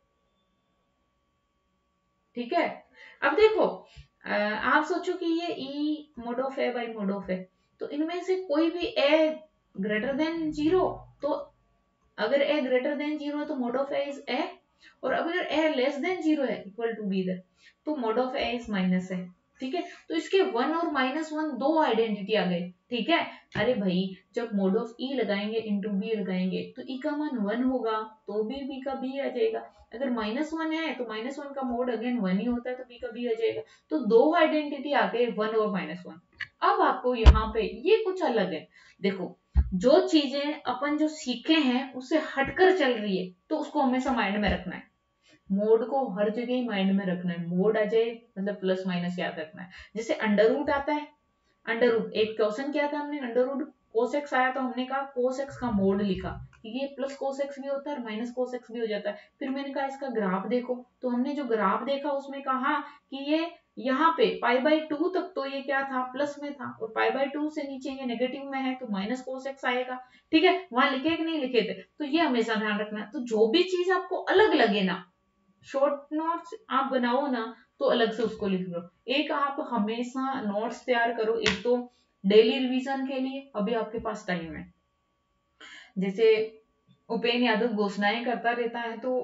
ठीक है, अब देखो आप सोचो कि ये e mod of a by mod of a, तो इनमें से कोई भी ए ग्रेटर देन 0, तो अगर ए ग्रेटर देन 0 है तो mod of a is a, और अगर ए लेस देन 0 है इक्वल टू बी इधर, तो mod of a is minus है। ठीक है, तो इसके 1 और -1 दो आइडेंटिटी आ गए। ठीक है, अरे भाई जब मोड ऑफ ई लगाएंगे इंटू बी लगाएंगे तो ई का मान 1 होगा तो भी बी का बी आ जाएगा। अगर -1 है तो -1 का मोड अगेन 1 ही होता है तो बी का बी आ जाएगा। तो दो आइडेंटिटी आ गए, 1 और -1। अब आपको यहाँ पे ये कुछ अलग है, देखो जो चीजें अपन जो सीखे हैं उससे हटकर चल रही है तो उसको हमेशा माइंड में रखना है। मोड को हर जगह ही माइंड में रखना है, मोड आ जाए मतलब प्लस माइनस याद रखना है। जैसे अंडर रूट आता है, अंडर रूट एक क्वेश्चन किया था हमने, अंडर रूट कोस एक्स आया तो हमने कहा कोस एक्स का मोड लिखा, ये प्लस कोस एक्स भी होता है माइनस कोस एक्स भी हो जाता है। फिर मैंने कहा इसका ग्राफ देखो, तो हमने जो ग्राफ देखा उसमें कहा कि ये यहाँ पे π/2 तक तो ये क्या था, प्लस में था, और π/2 से नीचे ये नेगेटिव में है तो माइनस कोस एक्स आएगा। ठीक है, वहां लिखे कि नहीं लिखे थे, तो ये हमेशा ध्यान रखना है। तो जो भी चीज आपको अलग लगे ना, शॉर्ट नोट्स आप बनाओ ना तो अलग से उसको लिख लो। एक आप हमेशा नोट्स तैयार करो, एक तो डेली रिवीजन के लिए, अभी आपके पास टाइम है। जैसे उपेन यादव घोषणाएं करता रहता है, तो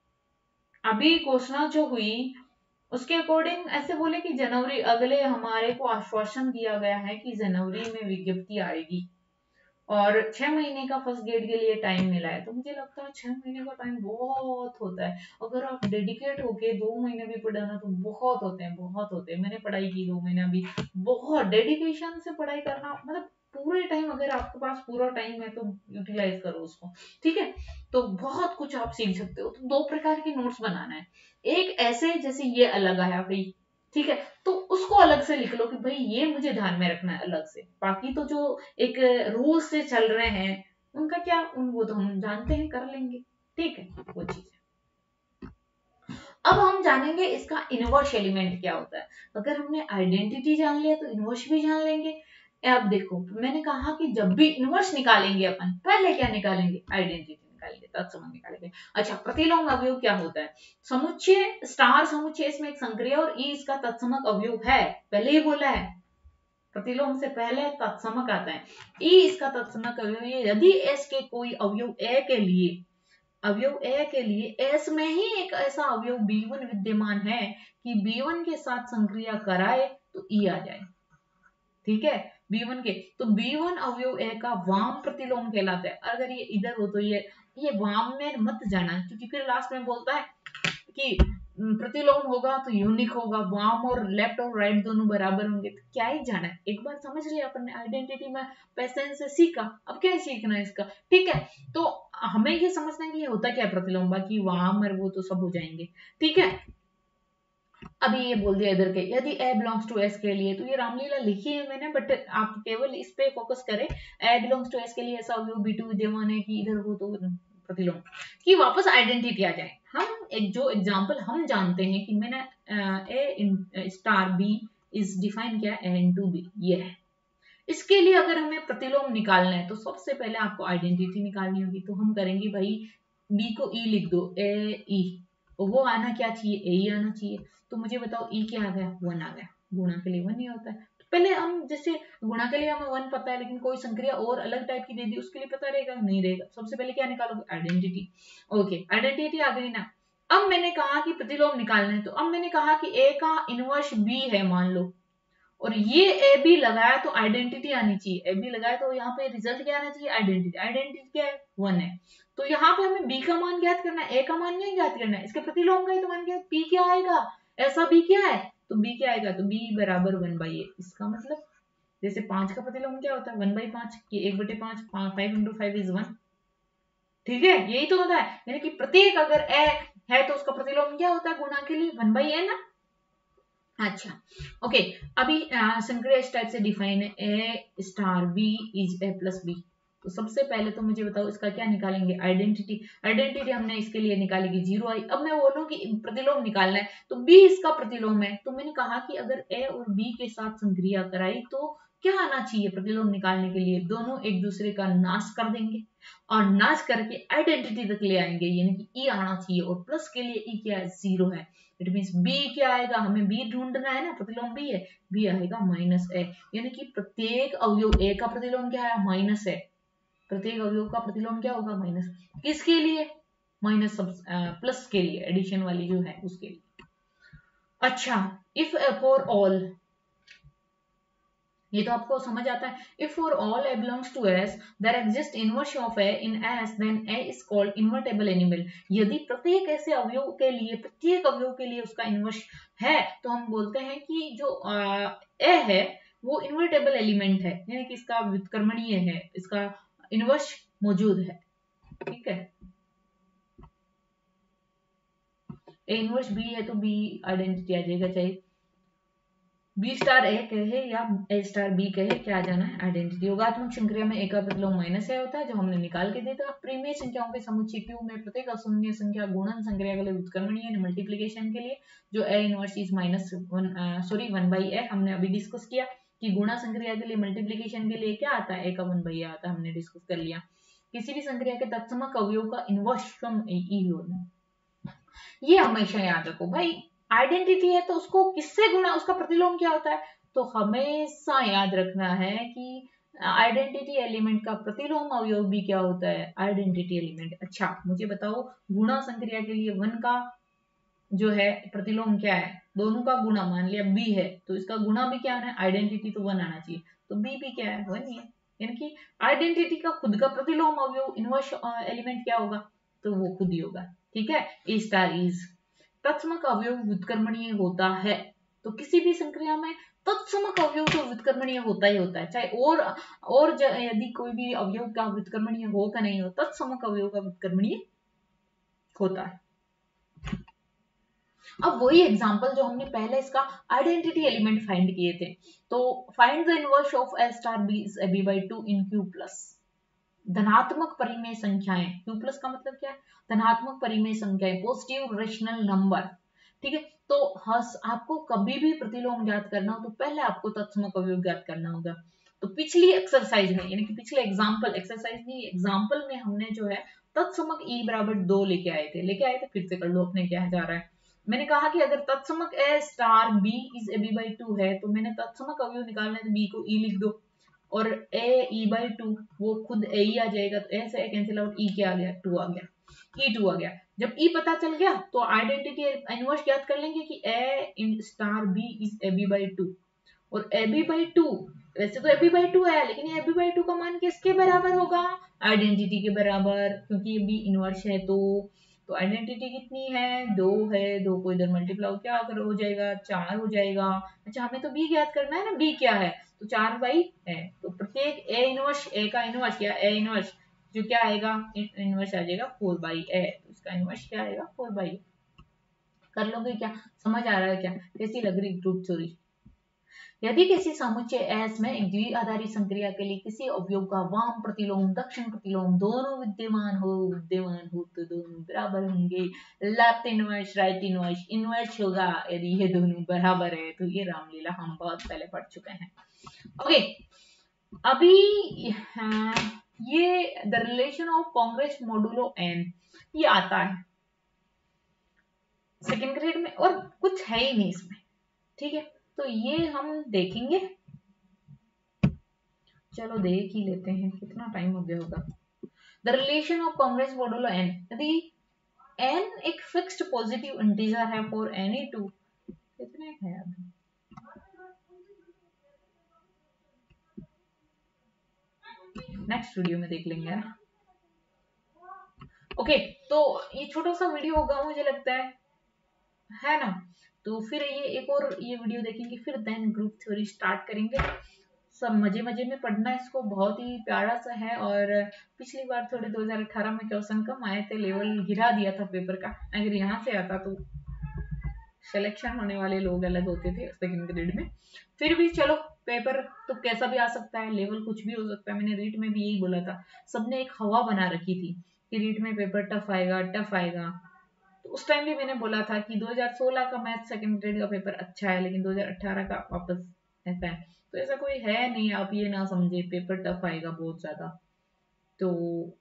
अभी घोषणा जो हुई उसके अकॉर्डिंग ऐसे बोले कि जनवरी, अगले हमारे को आश्वासन दिया गया है कि जनवरी में विज्ञप्ति आएगी और 6 महीने का फर्स्ट ग्रेड के लिए टाइम मिला है। तो मुझे लगता है 6 महीने का टाइम बहुत होता है, अगर आप डेडिकेट होके 2 महीने भी पढ़ाना तो बहुत होते हैं, बहुत होते हैं। मैंने पढ़ाई की 2 महीना भी, बहुत डेडिकेशन से पढ़ाई करना, मतलब पूरे टाइम, अगर आपके पास पूरा टाइम है तो यूटिलाइज करो उसको। ठीक है, तो बहुत कुछ आप सीख सकते हो। तो 2 प्रकार के नोट्स बनाना है, एक ऐसे जैसे ये अलग आया भाई, ठीक है, तो उसको अलग से लिख लो कि भाई ये मुझे ध्यान में रखना है अलग से। बाकी तो जो एक रूल से चल रहे हैं उनका क्या, वो तो हम जानते हैं, कर लेंगे। ठीक है, वो चीज है। अब हम जानेंगे इसका इनवर्स एलिमेंट क्या होता है। अगर हमने आइडेंटिटी जान लिया तो इनवर्स भी जान लेंगे। अब देखो मैंने कहा कि जब भी इनवर्स निकालेंगे अपन पहले क्या निकालेंगे, आइडेंटिटी निकालेंगे, तत्सम निकालेंगे। अच्छा, प्रतिलोम अवयव क्या होता है, समुच्चय, स्टार समुच्चय इसमें एक संक्रिय और ई इसका तत्समक अवयव है, पहले ही बोला है, प्रतिलोम से पहले तत्समक आता है, ई इसका तत्समक अवयव है। यदि एस के कोई अवयव ए के लिए, अवयव ए के लिए एस में ही एक ऐसा अवयव B1 विद्यमान है कि B1 के साथ संक्रिया कराए तो ई आ जाए। ठीक है, B1 के, तो B1 अवयव ए का वाम प्रतिलोम कहलाता है। अगर ये इधर हो तो ये वाम में मत जाना, क्योंकि फिर लास्ट में बोलता है कि प्रतिलोम होगा तो यूनिक होगा, वाम और लेफ्ट और राइट दोनों बराबर होंगे, तो क्या ही जाना है। एक बार समझ लिया अपन ने, आइडेंटिटी में पेशेंस से सीखा, अब क्या सीखना है इसका। ठीक है, तो हमें ये समझना है कि ये होता क्या है प्रतिलोम, बाकी वाम और वो तो सब हो जाएंगे। ठीक है, अभी ये बोल दिया इधर के, यदि ए बिलोंग्स टू एस के लिए, तो ये रामलीला लिखी है मैंने, बट आप केवल इस पे फोकस करें। ए बिलोंग्स टू एस के लिए ऐसा अवयव B2 विद्यमान है कि इधर हो तो प्रतिलोम की वापस आइडेंटिटी आ जाए। हम एक जो एग्जांपल हम जानते हैं कि मैंने a star B is define किया ए इंटू बी, ये है। इसके लिए अगर हमें प्रतिलोम निकालना है तो सबसे पहले आपको आइडेंटिटी निकालनी होगी। तो हम करेंगे भाई बी को ई लिख दो, ए ई, वो आना क्या चाहिए, ए ही आना चाहिए। तो मुझे बताओ ई क्या आ गया, 1 आ गया। गुणा के लिए 1 ही होता है। तो पहले हम जैसे गुणा के लिए हमें 1 पता है, लेकिन कोई संक्रिया और अलग टाइप की दे दी उसके लिए पता रहेगा नहीं रहेगा। सबसे पहले क्या निकालोगे, आइडेंटिटी। ओके, आइडेंटिटी आ गई ना। अब मैंने कहा कि प्रतिलोम निकालना है, तो अब मैंने कहा कि ए का इनवर्स बी है मान लो, और ये ए बी लगाया तो आइडेंटिटी आनी चाहिए। ए बी लगाया तो यहाँ पे रिजल्ट क्या आना चाहिए, आइडेंटिटी। आइडेंटिटी क्या है, 1 है। तो यहाँ पे हमें बी का मान ज्ञात करना है, ए का मान नहीं ज्ञात करना है। इसके प्रतिलोम का ही तो मान क्या, पी क्या आएगा, ऐसा बी क्या है, तो बी क्या आएगा, तो बी बराबर 1/8। इसका मतलब जैसे 5 का प्रतिलोम क्या होता है, 1/5, कि 1/5, 5 × 5 = 1। ठीक है, यही तो होता है। यानी कि प्रत्येक अगर ए है तो उसका प्रतिलोम क्या होता है, गुणा के लिए 1/a ना। अच्छा, ओके। अभी संक्रिया इस टाइप से डिफाइन है, a star B is A plus b. तो सबसे पहले तो मुझे बताओ इसका क्या निकालेंगे, आइडेंटिटी। आइडेंटिटी हमने इसके लिए निकालेगी 0 आई। अब मैं बोलूं कि प्रतिलोम निकालना है, तो बी इसका प्रतिलोम है। तो मैंने कहा कि अगर ए और बी के साथ संक्रिया कराई तो क्या आना चाहिए प्रतिलोम निकालने के लिए, दोनों एक दूसरे का नाश कर देंगे और नाश करके आइडेंटिटी तक ले आएंगे, यानी कि ई आना चाहिए। और प्लस के लिए ई क्या है, 0 है। इट मीन्स बी क्या आएगा, हमें बी ढूंढना है ना, प्रतिलोम बी है, बी आएगा -a। यानी कि प्रत्येक अवयव ए का प्रतिलोम क्या है, माइनस है। प्रत्येक अवयव का प्रतिलोम क्या होगा, माइनस। किसके लिए, माइनस प्लस के लिए, एडिशन वाली जो है उसके लिए। अच्छा, इफ फॉर ऑल, ये तो आपको समझ आता है। If for all A belongs to s there exist inverse of a in s, then a is called invertible एनिमल। यदि प्रत्येक ऐसे अवयव के लिए, प्रत्येक अवयव के लिए उसका इनवर्स है, तो हम बोलते हैं कि जो ए है वो इन्वर्टेबल एलिमेंट है, यानी कि इसका व्युत्क्रमणीय है, इसका इनवर्स मौजूद है। ठीक है, ए इनवर्स बी है तो बी आइडेंटिटी आ जाएगा, चाहे बी स्टार ए कहे या ए स्टार बी कहे, क्या जाना है, आइडेंटिटी। योगात्मक संक्रिया में ए का प्रतिलोम -a होता है, जो हमने निकाल के देता। परिमेय संख्याओं के समुच्चय क्यू में प्रत्येक अशून्य संख्या गुणन संक्रिया के लिए व्युत्क्रमणीय है, मल्टीप्लिकेशन के लिए, जो ए इनवर्स इज -1/a हमने अभी डिस्कस किया कि गुणा संक्रिया के लिए, मल्टीप्लिकेशन के लिए क्या आता है, ए का 1/a आता है, हमने डिस्कस कर लिया। किसी भी संक्रिया के तत्समक अवयव का इनवर्स कम ई होना, ये हमेशा याद रखो भाई। आइडेंटिटी है तो उसको किससे गुणा, उसका प्रतिलोम क्या होता है, तो हमेशा याद रखना है कि आइडेंटिटी एलिमेंट का प्रतिलोम अवयव भी क्या होता है, आइडेंटिटी एलिमेंट। अच्छा, मुझे बताओ गुणा संक्रिया के लिए 1 का जो है प्रतिलोम क्या है, दोनों का गुणा, मान लिया बी है तो इसका गुणा भी क्या है, आइडेंटिटी तो 1 आना चाहिए, तो बी भी क्या है, 1 ही है। यानी कि आइडेंटिटी का खुद का प्रतिलोम अवयव इनवर्स एलिमेंट क्या होगा, तो वो खुद ही होगा। ठीक है, ए स्टार इज तत्समक अवयव व्युत्क्रमणीय होता है। तो किसी भी संक्रिया में तत्समक अवयव तो व्युत्क्रमणीय होता ही होता है, चाहे और यदि कोई भी अवयव का व्युत्क्रमणीय हो का नहीं हो, तत्समक अवयव का व्युत्क्रमणीय होता है। अब वही एग्जांपल जो हमने पहले इसका आइडेंटिटी एलिमेंट फाइंड किए थे, तो find the inverse of a star B is b/2 in q plus. धनात्मक परिमेय संख्याएं, q प्लस का मतलब क्या है, धनात्मक परिमेय संख्याएं, पॉजिटिव रेशनल नंबर। ठीक है, तो आपको कभी भी प्रतिलोम ज्ञात करना हो तो पहले आपको तत्समक अवयव ज्ञात करना होगा। तो पिछली एक्सरसाइज में, यानी कि पिछले एग्जाम्पल, एक्सरसाइज नहीं एग्जाम्पल में, हमने जो है तत्समक e = 2 लेके आए थे, फिर से कर लो, अपने क्या जा रहा है। मैंने कहा कि अगर तत्समक a star B is b/2 है, तो मैंने तत्समक अवयव निकालना है, तो बी को ई लिख दो, और ए e/2 वो खुद ए ही आ जाएगा, तो ए से कैंसिल आउट, ई क्या आ गया, 2 आ गया, E2 आ गया। जब E पता चल गया तो आइडेंटिटी इनवर्स ज्ञात कर लेंगे कि A in star B is AB/2, और AB/2 वैसे तो AB/2 है, लेकिन ये AB/2 का मान किसके बराबर होगा, आइडेंटिटी के बराबर, क्योंकि ये B इनवर्स है। तो आइडेंटिटी कितनी है, 2 है, 2 को इधर मल्टीप्लाई क्या हो जाएगा, 4 हो जाएगा। अच्छा, हमें तो B ज्ञात करना है ना, B क्या है, तो 4/a। तो प्रत्येक A इनवर्स, A का इनवर्स या A इनवर्स जो क्या आएगा, इनवर्स आ जाएगा 4/a, तो इसका इनवर्स क्या आएगा, 4/a। कर लोगे क्या, समझ आ रहा है क्या, कैसी लग रही ग्रुप थ्योरी। यदि किसी समुच्चय S में एक द्विआधारी संक्रिया के लिए किसी अवयव का वाम प्रतिलोम दक्षिण प्रतिलोम दोनों विद्यमान हो तो दोनों बराबर होंगे। Left inverse right inverse inverse होगा यदि ये दोनों बराबर है। तो ये रामलीला हम बहुत पहले पढ़ चुके हैं। ओके, अभी ये the relation of congruence modulo n ये आता है सेकेंड ग्रेड में और कुछ है ही नहीं इसमें, ठीक है। तो ये हम देखेंगे, चलो देख ही लेते हैं, कितना टाइम हो गया होगा। The relation of congruence modulo n, यदि एन एक फिक्स्ड पॉजिटिव इंटीजर है फॉर एनी टू, कितने है अभी, नेक्स्ट वीडियो में देख लेंगे ना। ओके, तो ये छोटा सा वीडियो होगा मुझे लगता है ना। तो फिर ये एक और ये वीडियो देखेंगे, फिर देन ग्रुप थ्योरी स्टार्ट करेंगे। सब मजे मजे में पढ़ना, इसको बहुत ही प्यारा सा है। और पिछली बार थोड़े 2018 में क्वेश्चन कम आए थे, लेवल गिरा दिया था पेपर का। अगर यहाँ से आता तो सिलेक्शन होने वाले लोग अलग होते थे सेकंड ग्रेड में। फिर भी चलो, पेपर तो कैसा भी आ सकता है, लेवल कुछ भी हो सकता है। मैंने रीट में भी यही बोला था, सबने एक हवा बना रखी थी कि रीट में पेपर टफ आएगा टफ आएगा। तो उस टाइम भी मैंने बोला था कि 2016 का मैथ सेकंड ग्रेड का पेपर अच्छा है, लेकिन 2018 का वापस ऐसा है। तो ऐसा कोई है नहीं, आप ये ना समझे पेपर टफ आएगा बहुत ज्यादा। तो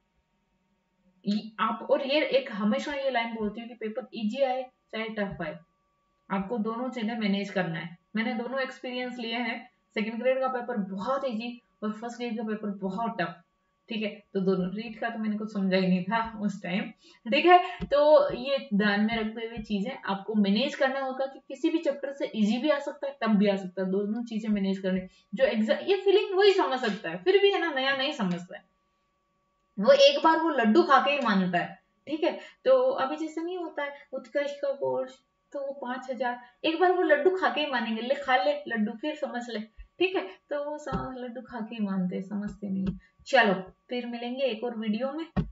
आप, और ये एक हमेशा ये लाइन बोलती हूँ कि पेपर इजी आए चाहे टफ आए, आपको दोनों चीजें मैनेज करना है। मैंने दोनों एक्सपीरियंस लिए हैं, सेकंड ग्रेड का पेपर बहुत इजी और फर्स्ट ग्रेड का पेपर बहुत टफ, ठीक है। तो दोनों, रीट का तो मैंने कुछ समझा ही नहीं था उस टाइम, ठीक है। तो ये ध्यान में रखते हुए चीजें आपको मैनेज करना होगा कि किसी भी चैप्टर से इजी भी आ सकता है टफ भी आ सकता है, दोनों चीजें मैनेज करनी। जो एग्जाम, ये फीलिंग वही समझ सकता है, फिर भी है ना, नया नहीं समझता है वो, एक बार वो लड्डू खा के ही मानता है, ठीक है। तो अभी जैसे नहीं होता है उत्कर्ष का कोर्स, तो वो 5,000, एक बार वो लड्डू खा के ही मानेंगे, ले खा ले लड्डू फिर समझ ले, ठीक है। तो वो लड्डू खा के ही मानते, समझते नहीं। चलो फिर मिलेंगे एक और वीडियो में।